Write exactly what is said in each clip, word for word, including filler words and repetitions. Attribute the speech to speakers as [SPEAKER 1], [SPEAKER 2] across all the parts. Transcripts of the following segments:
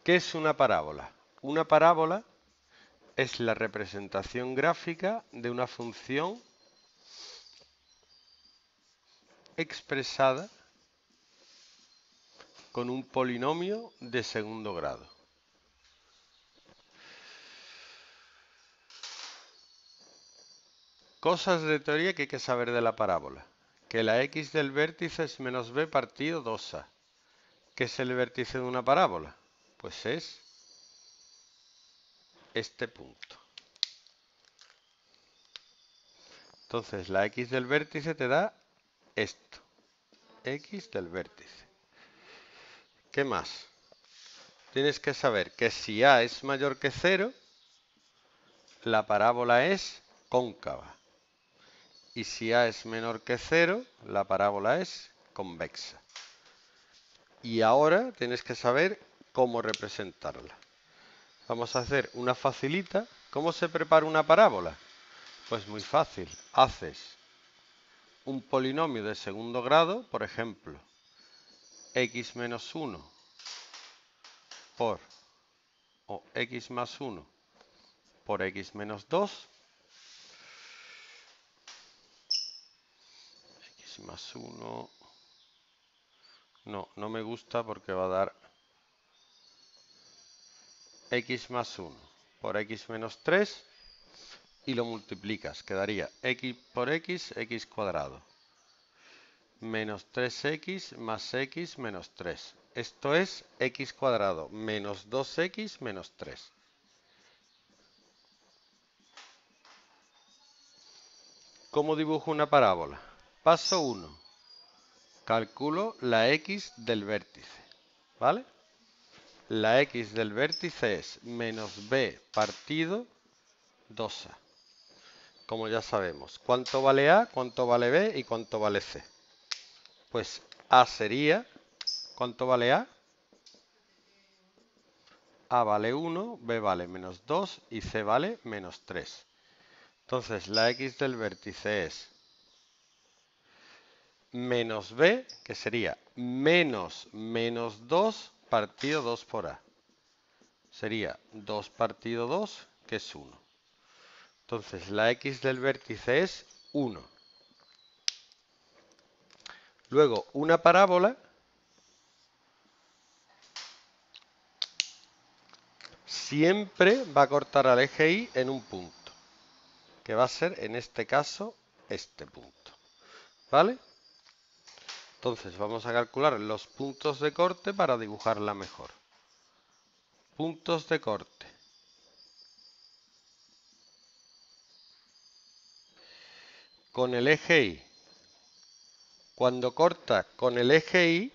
[SPEAKER 1] ¿Qué es una parábola? Una parábola es la representación gráfica de una función expresada con un polinomio de segundo grado. Cosas de teoría que hay que saber de la parábola. Que la x del vértice es menos b partido dos a. ¿Qué es el vértice de una parábola? Pues es este punto. Entonces la x del vértice te da esto. X del vértice. ¿Qué más? Tienes que saber que si a es mayor que cero, la parábola es cóncava. Y si a es menor que cero, la parábola es convexa. Y ahora tienes que saber cómo representarla. Vamos a hacer una facilita. ¿Cómo se prepara una parábola? Pues muy fácil. Haces un polinomio de segundo grado, por ejemplo, x menos uno por o x más uno por x menos dos. X más uno. No, no me gusta porque va a dar x más uno por x menos tres y lo multiplicas. Quedaría x por x, x cuadrado. Menos tres x más x menos tres. Esto es x cuadrado menos dos x menos tres. ¿Cómo dibujo una parábola? Paso uno. Calculo la x del vértice. ¿Vale? La x del vértice es menos b partido dos a. Como ya sabemos, ¿cuánto vale a, cuánto vale b y cuánto vale c? Pues a sería, ¿cuánto vale a? A vale uno, b vale menos dos y c vale menos tres. Entonces la x del vértice es menos b, que sería menos menos dos partido dos por a. Sería dos partido dos, que es uno. Entonces la x del vértice es uno. Luego, una parábola siempre va a cortar al eje Y en un punto, que va a ser, en este caso, este punto. ¿Vale? Entonces vamos a calcular los puntos de corte para dibujarla mejor. Puntos de corte. Con el eje Y. Cuando corta con el eje Y,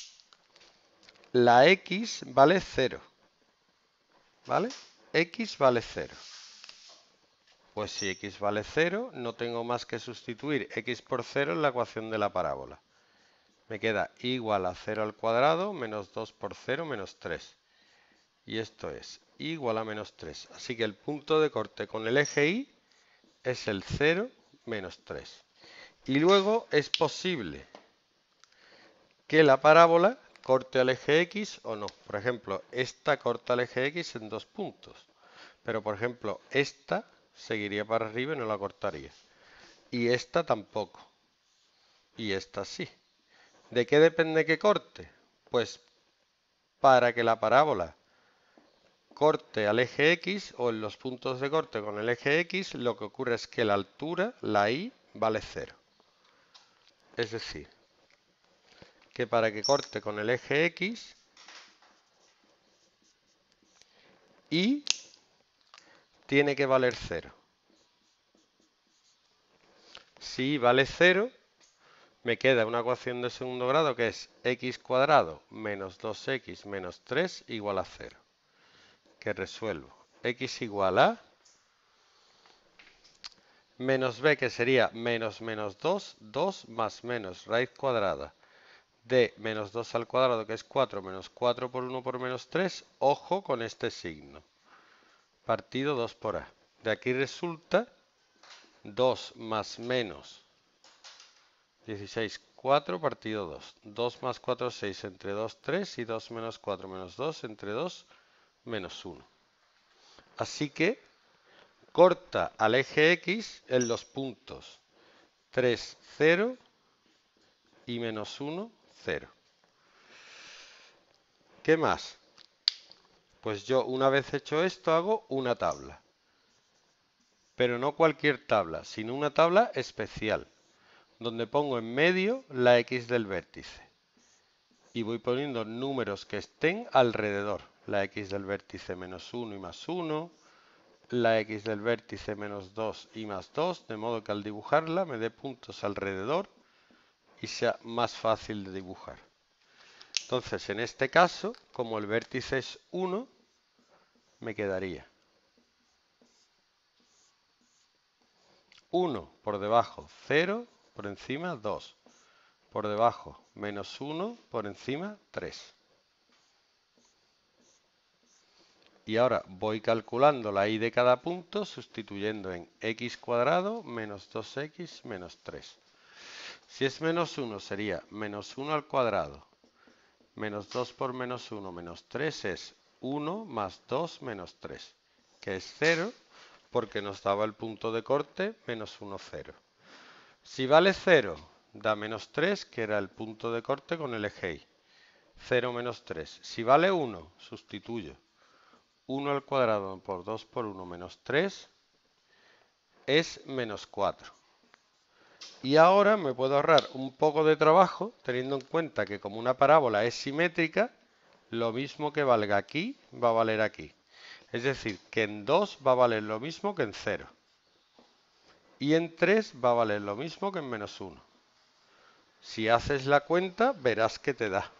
[SPEAKER 1] la x vale cero. ¿Vale? X vale cero. Pues si x vale cero, no tengo más que sustituir x por cero en la ecuación de la parábola. Me queda igual a cero al cuadrado menos dos por cero menos tres. Y esto es igual a menos tres. Así que el punto de corte con el eje Y es el cero menos tres. Y luego es posible que la parábola corte al eje X o no. Por ejemplo, esta corta al eje X en dos puntos. Pero por ejemplo, esta seguiría para arriba y no la cortaría. Y esta tampoco. Y esta sí. ¿De qué depende que corte? Pues para que la parábola corte al eje X o en los puntos de corte con el eje X, lo que ocurre es que la altura, la Y, vale cero. Es decir, que para que corte con el eje X, Y tiene que valer cero. Si Y vale cero, me queda una ecuación de segundo grado que es x cuadrado menos dos x menos tres igual a cero. Que resuelvo. X igual a menos b, que sería menos menos dos, dos más menos raíz cuadrada de menos dos al cuadrado, que es cuatro, menos cuatro por uno por menos tres. Ojo con este signo. Partido dos por a. De aquí resulta dos más menos dieciséis cuatro partido dos. dos más cuatro, seis. Entre dos, tres. Y dos menos cuatro menos dos. Entre dos, menos uno. Así que corta al eje X en los puntos tres, cero y menos uno, cero. ¿Qué más? Pues yo una vez hecho esto hago una tabla. Pero no cualquier tabla, sino una tabla especial, donde pongo en medio la X del vértice. Y voy poniendo números que estén alrededor. La X del vértice menos uno y más uno. La X del vértice menos dos y más dos. De modo que al dibujarla me dé puntos alrededor y sea más fácil de dibujar. Entonces, en este caso, como el vértice es uno, me quedaría uno por debajo, cero, por encima, dos. Por debajo, menos uno, por encima, tres. Y ahora voy calculando la y de cada punto, sustituyendo en x cuadrado menos dos x menos tres. Si es menos uno, sería menos uno al cuadrado. Menos dos por menos uno menos tres es uno más dos menos tres, que es cero, porque nos daba el punto de corte menos uno, cero. Si vale cero, da menos tres, que era el punto de corte con el eje Y. cero menos tres. Si vale uno, sustituyo. uno al cuadrado por dos por uno menos tres es menos cuatro. Y ahora me puedo ahorrar un poco de trabajo, teniendo en cuenta que como una parábola es simétrica, lo mismo que valga aquí va a valer aquí. Es decir, que en dos va a valer lo mismo que en cero. Y en tres va a valer lo mismo que en menos uno. Si haces la cuenta, verás que te da.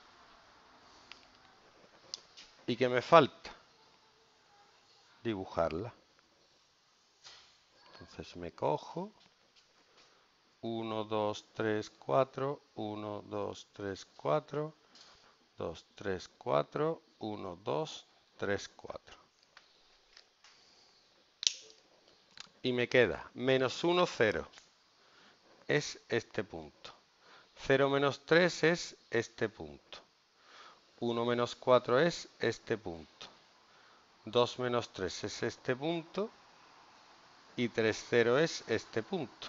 [SPEAKER 1] ¿Y qué me falta? Dibujarla. Entonces me cojo uno, dos, tres, cuatro, uno, dos, tres, cuatro, dos, tres, cuatro, uno, dos, tres, cuatro. Y me queda menos uno, cero. Es este punto. cero menos tres es este punto. uno menos cuatro es este punto. dos menos tres es este punto. Y tres, cero es este punto.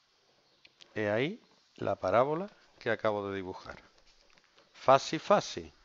[SPEAKER 1] He ahí la parábola que acabo de dibujar. Fácil, fácil.